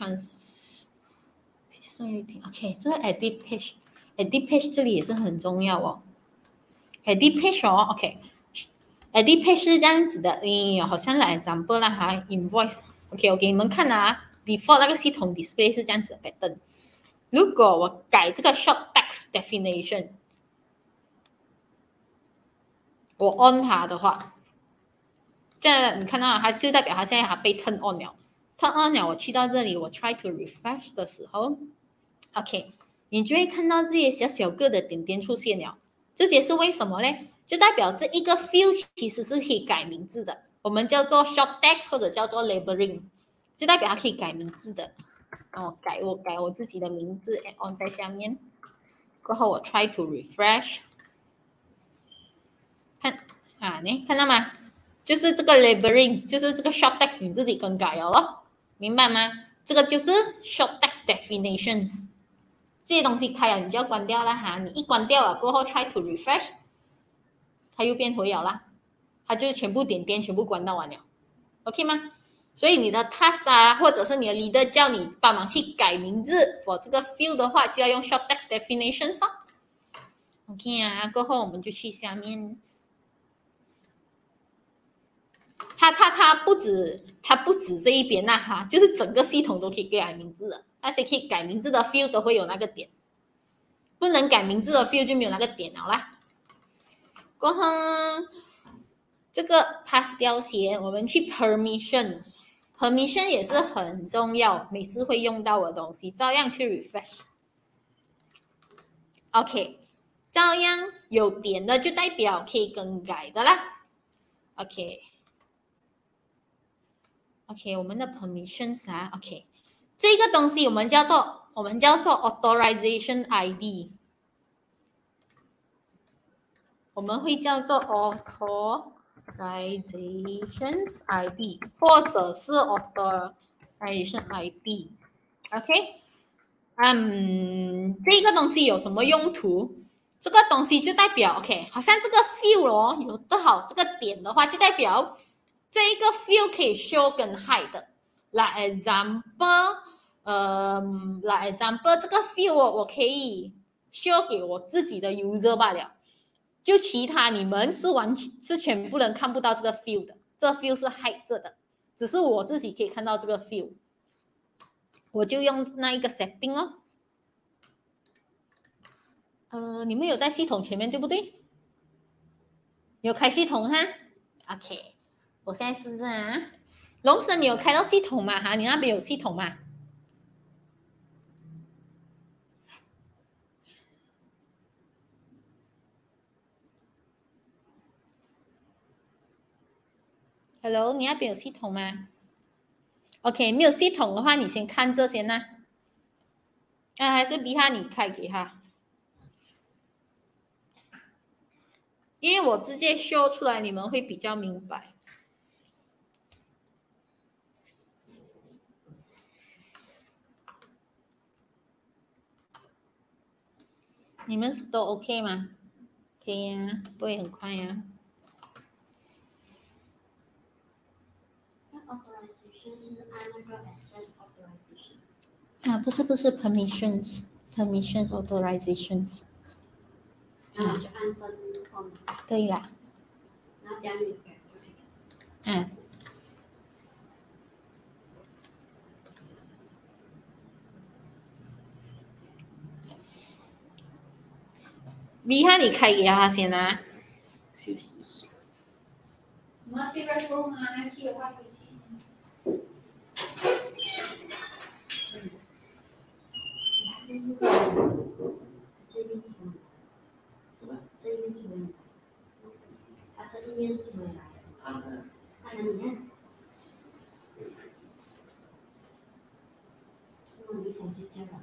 trans。OK， 这个 edit page，edit page 这里也是很重要哦。edit page 哦 ，OK，edit page 是这样子的，诶，好像来 example 啦哈 ，invoice，OK， 我给你们看啊 ，default 那个系统 display 是这样子的 pattern。如果我改这个 short text definition， 我 on 它的话，这样你看到它就代表它现在它被 turn on 了 ，turn on 了，我去到这里，我 try to refresh 的时候。OK， 你就会看到这些小小个的点点出现了，这些是为什么呢？就代表这一个 field 其实是可以改名字的，我们叫做 short text 或者叫做 labeling， 就代表它可以改名字的。那我改我改我自己的名字 add on 在下面，过后我 try to refresh， 看啊，你看到吗？就是这个 labeling， 就是这个 short text 你自己更改了咯，明白吗？这个就是 short text definitions。这些东西开了你就要关掉了哈，你一关掉了过后 try to refresh， 它又变回了啦，它就全部点点全部关到完了 ，OK 吗？所以你的 task 啊，或者是你的 leader 叫你帮忙去改名字 for 这个 field 的话，就要用 short text definitions 哦。OK 啊，过后我们就去下面。它它它不止它不止这一边呐、啊、哈，就是整个系统都可以改名字的，那些可以改名字的 field 都会有那个点，不能改名字的 field 就没有那个点了啦。过后这个 pass 掉先，我们去 permissions， permission 也是很重要，每次会用到的东西，照样去 refresh。OK， 照样有点的就代表可以更改的啦。OK。 OK， 我们的 permissions 啊 ，OK， 这个东西我们叫做我们叫做 authorization I D， 我们会叫做 authorizations I D， 或者是 authorization I D，OK， 嗯，这个东西有什么用途？这个东西就代表 OK， 好像这个 field 哦，有的好这个点的话，就代表这一个 field 可以 show 跟 hide 的。Like example， 呃 ，like example 这个 field 我我可以 show 给我自己的 user 罢了，就其他你们是完全是全部人看不到这个 field 的，这个 field 是 hide 着的，只是我自己可以看到这个 field， 我就用那一个 setting 哦。呃，你们有在系统前面对不对？有开系统哈 ？OK， 我现在试着啊。龙神，你有开到系统吗？哈，你那边有系统吗？Hello， 你那边有系统吗 ？OK， 没有系统的话，你先看这些呢。啊，还是逼他你开给他，因为我直接 show 出来，你们会比较明白。你们都 OK 吗？可以呀，不会很快呀。 authorization 是按那个 access authorization。 啊，不是不是 permissions permissions authorizations。 然后就按登录后面。 可以啦。 然后点你改就可以改。 嗯。逼他你开给他先啊，休息一下。我要去 restroom 吗？还去的话可以去。 这边是从哪？这一边从哪？它这一面是从哪来的？ 按的。 按的你按。我你想睡觉了。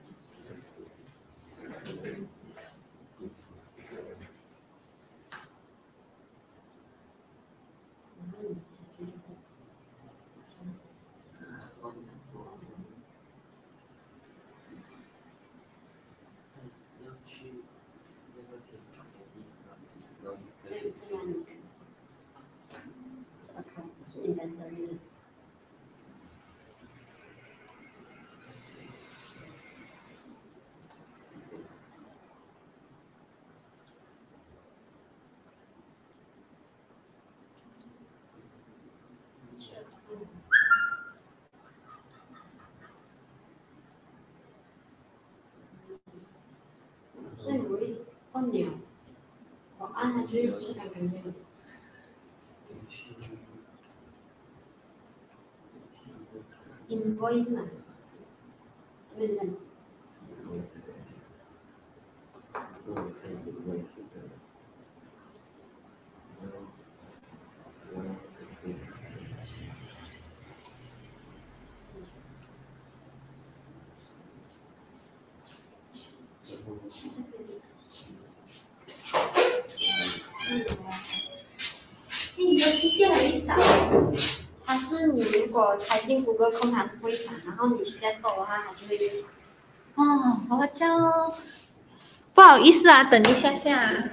是 inventory 的。所以我会按钮，我按它就会是干干净的。invoice 嘛，对不对？你的机械很少，它是你如果开进 Google Chrome 它是不会闪，然后你去 Desktop 的话它就会越闪。 哦，我叫，不好意思啊，等一下下。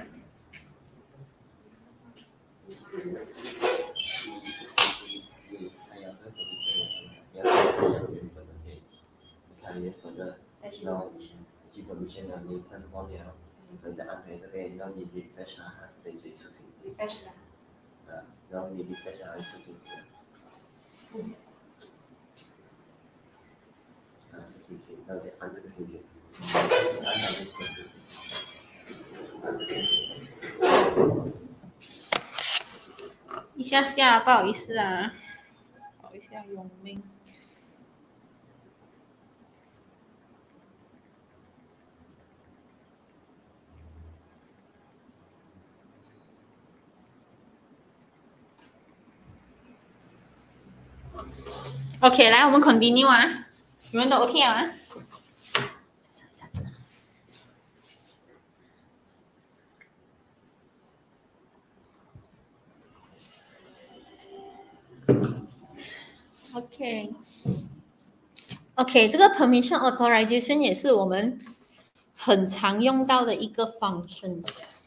再去 permission，去 permission 了，你看过了，然后再安排这边，然后你 refresh 它，它这边就出信息。 refresh 了。 啊，然后你 refresh 它就出信息了。 嗯。 啊，出信息，然后再按这个信息。按它就可以。按这个信息。 一下下，不好意思啊，不好意思啊，永明。 OK， 来，我们 continue 啊，你们都 OK 啊？OK，OK，、okay. okay, 这个 permission authorization 也是我们很常用到的一个 function。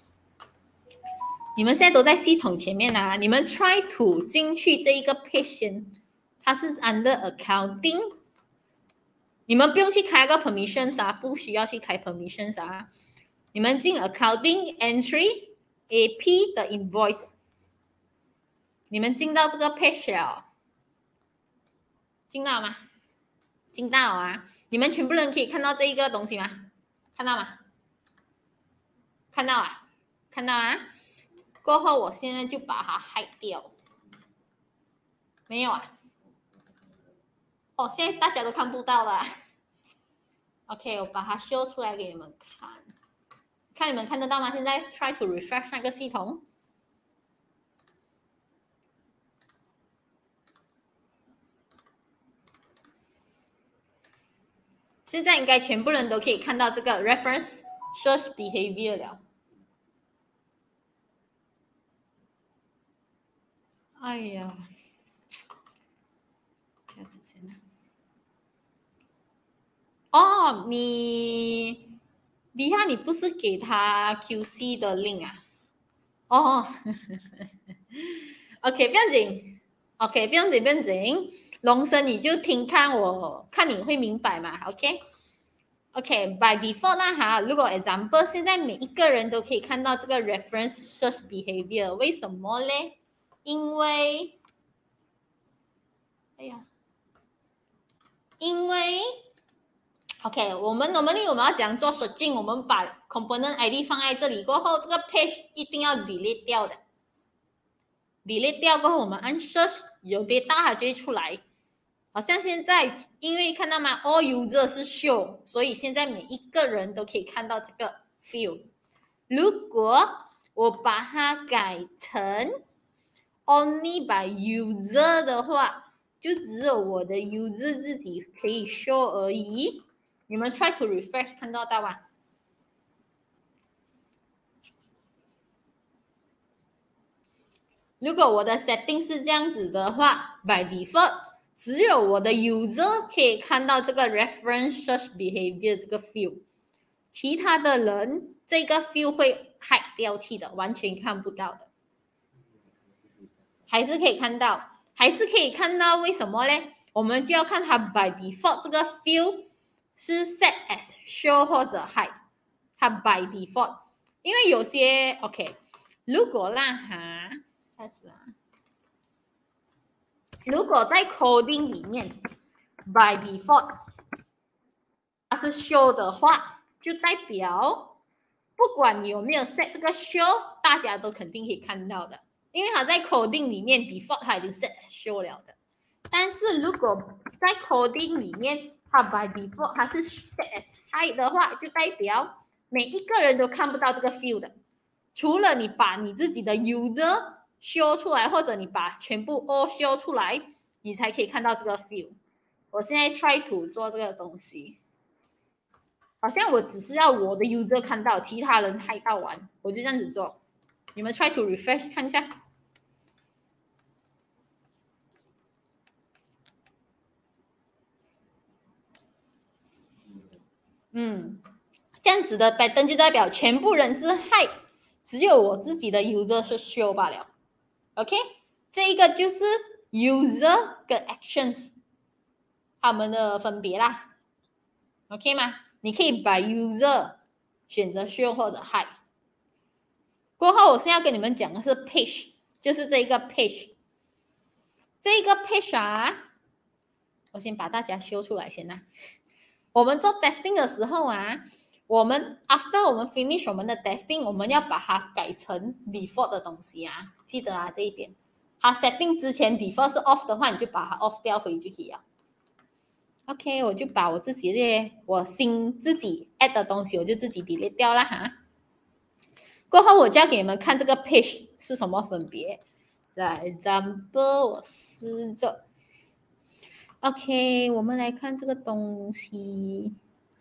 你们现在都在系统前面啊，你们 try to 进去这一个 page， 它是 under accounting， 你们不用去开个 permissions 啊，不需要去开 permissions 啊。你们进 accounting entry A P 的 invoice， 你们进到这个 page 了。进到吗？进到啊！你们全部人可以看到这一个东西吗？看到吗？看到啊！看到啊！过后我现在就把它 hide 掉。没有啊？哦，现在大家都看不到了。OK， 我把它秀出来给你们看，看你们看得到吗？现在 try to refresh 那个系统。现在应该全部人都可以看到这个 reference search behavior 了。哎呀，这样子先啦。哦，你李哈，你不是给他 Q C 的 link 啊？哦，OK， 不要紧 ，OK， 不用紧，不用紧。龙生你就听看我，看你会明白嘛 ？OK，OK，by default 啦哈，如果 example 现在每一个人都可以看到这个 reference search behavior， 为什么嘞？因为，哎呀，因为 OK， 我们 normally 我们要讲做 searching， 我们把 component I D 放在这里过后，这个 page 一定要 delete 掉的。delete 掉过后，我们按 search 有 data 它就会出来。好像现在因为看到吗 ，all user 是 show， 所以现在每一个人都可以看到这个 field。如果我把它改成 only by user 的话，就只有我的 user 自己可以 show 而已。你们 try to refresh 看到到吗？如果我的 setting 是这样子的话 ，by default 只有我的 user 可以看到这个 reference search behavior 这个 field， 其他的人这个 field 会 hide 掉去的，完全看不到的。还是可以看到，还是可以看到，为什么呢？我们就要看它 by default 这个 field 是 set as show 或者 hide， 它 by default， 因为有些 OK， 如果啦哈，下次啊，如果在 coding 里面 by default 它是 show 的话，就代表不管你有没有 set 这个 show， 大家都肯定可以看到的。因为它在 coding 里面 default 它已经 set as show 了的，但是如果在 coding 里面它 by default 它是 set as hide 的话，就代表每一个人都看不到这个 field 的，除了你把你自己的 user show 出来，或者你把全部 all show 出来，你才可以看到这个 field。我现在 try to 做这个东西，好像我只是要我的 user 看到，其他人hide到完，我就这样子做。你们 try to refresh 看一下。嗯，这样子的 pattern 就代表全部人是 hide， 只有我自己的 user 是 show 罢了。OK， 这一个就是 user 跟 actions 他们的分别啦。OK 吗？你可以把 user 选择 show 或者 hide。过后，我现在要跟你们讲的是 page， 就是这一个 page。这一个 page 啊，我先把大家修出来先啦。我们做 testing 的时候啊，我们 after 我们 finish 我们的 testing， 我们要把它改成 default 的东西啊，记得啊这一点。它 setting 之前 default 是 off 的话，你就把它 off 掉回就可以了。OK， 我就把我自己这我新自己 add 的东西，我就自己 delete 掉了哈。过后我就要给你们看这个 page 是什么分别。在 example 我试着 OK， 我们来看这个东西。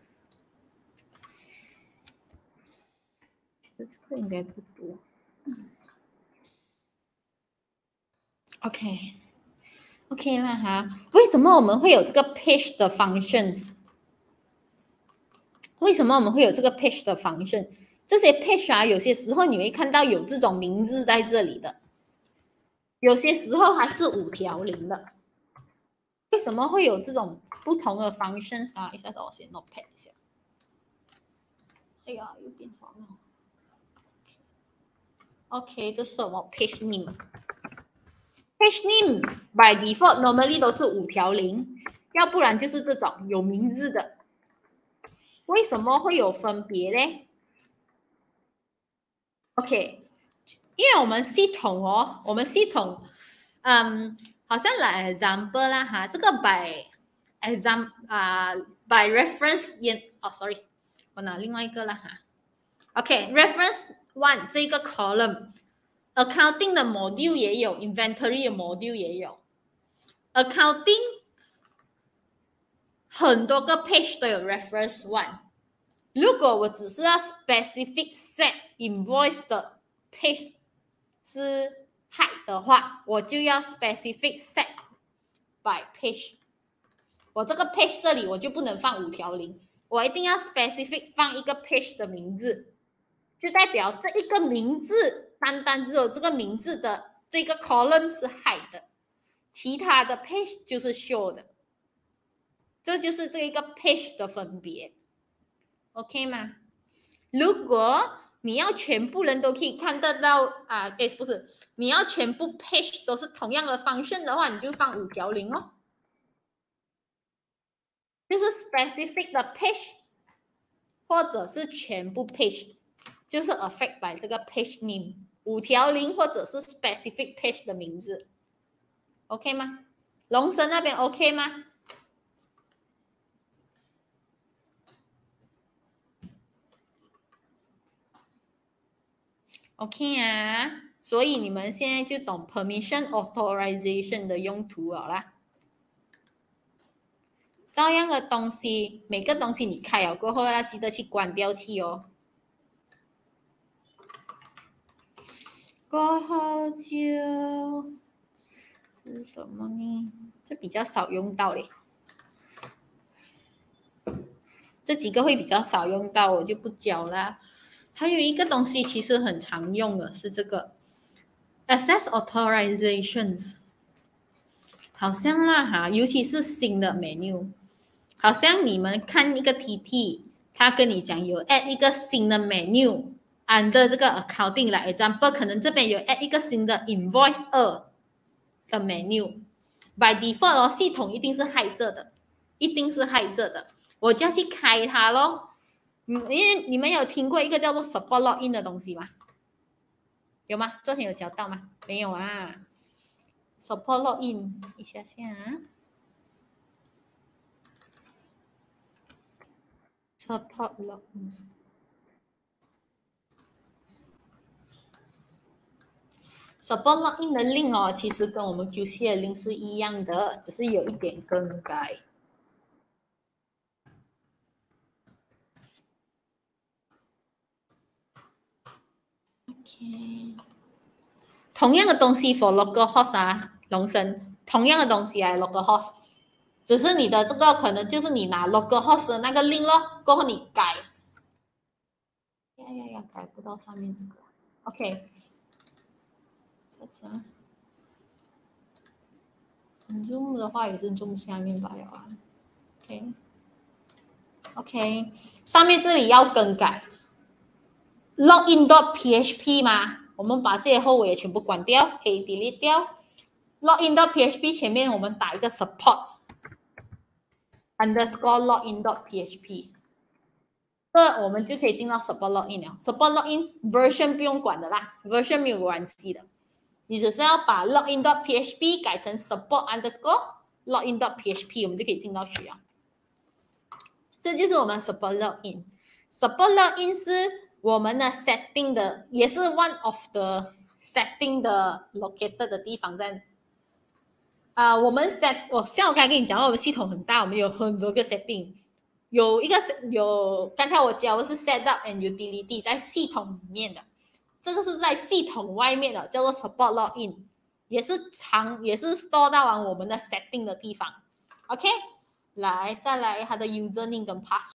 这个应该不多。OK，OK、OK 啦哈。为什么我们会有这个 page 的 functions？ 为什么我们会有这个 page 的 function？ 这些 page 啊，有些时候你会看到有这种名字在这里的，有些时候还是五条零的。为什么会有这种不同的 functions 啊？一下子我先 notepad 一下。哎呀，又变黄了。OK， 这是什么 page name？Page name by default normally 都是五条零，要不然就是这种有名字的。为什么会有分别呢 ？OK， 因为我们系统哦，我们系统，嗯，好像来 example 啦哈，这个 by exam 啊、uh, by reference 也哦 ，sorry， 我拿另外一个了哈。OK，reference one 这个 column。Accounting 的 module 也有 ，inventory 的 module 也有。Accounting 很多个 page 都有 reference one。如果我只是要 specific set invoice 的 page 是 hide 的话，我就要 specific set by page。我这个 page 这里我就不能放五条零，我一定要 specific 放一个 page 的名字，就代表这一个名字。单单只有这个名字的这个 column 是 hide 的，其他的 page 就是 show 的，这就是这一个 page 的分别 ，OK 吗？如果你要全部人都可以看得到啊，哎，不是，你要全部 page 都是同样的 function 的话，你就放五条零哦，就是 specific 的 page， 或者是全部 page， 就是 affect by 这个 page name。五条零或者是 specific page 的名字 ，OK 吗？龙神那边 OK 吗 ？OK 啊，所以你们现在就懂 permission authorization 的用途了啦。照样的东西，每个东西你开了过后要记得去关掉去哦。过后就这是什么呢？这比较少用到嘞，这几个会比较少用到，我就不教啦。还有一个东西其实很常用的是这个 access authorizations， 好像啦哈，尤其是新的 menu， 好像你们看一个 T T， 他跟你讲有 add 一个新的 menu。Under 这个 accounting 来 example， 可能这边有 add 一个新的 invoice 二的 menu。By default 哦，系统一定是 hide 着的，一定是 hide 着的。我就要去开它咯。因为你们有听过一个叫做 support login 的东西吗？有吗？昨天有教到吗？没有啊。support login 一下下啊。support login。support login 的 link 哦，其实跟我们 Q C 的 link 是一样的，只是有一点更改。OK， 同样的东西 for localhost 啊，龙神，同样的东西啊 localhost， 只是你的这个可能就是你拿 localhost 的那个 link 咯，过后你改。呀呀呀，改不到上面这个。OK。这样 ，zoom 的话也是 zoom 下面罢了啊。OK，OK，、okay. okay. 上面这里要更改 login.php 吗？我们把这些后尾也全部关掉，可以 delete 掉。login.php 前面我们打一个 support underscore login.php， 这我们就可以进到 support login 了。support login version 不用管的啦 ，version 没有关系的。你只是要把 login.php 改成 support underscore login.php， 我们就可以进到去了。这就是我们 support login。support login 是我们的 setting 的，也是 one of the setting 的 located 的地方在啊、呃，我们 set 我像我刚才跟你讲，我们系统很大，我们有很多个 setting， 有一个有刚才我教的是 setup and utility 在系统里面的，这个是在系统外面的，叫做 support login， 也是长也是 store 到完我们的 setting 的地方。OK， 来再来它的 username 跟 password。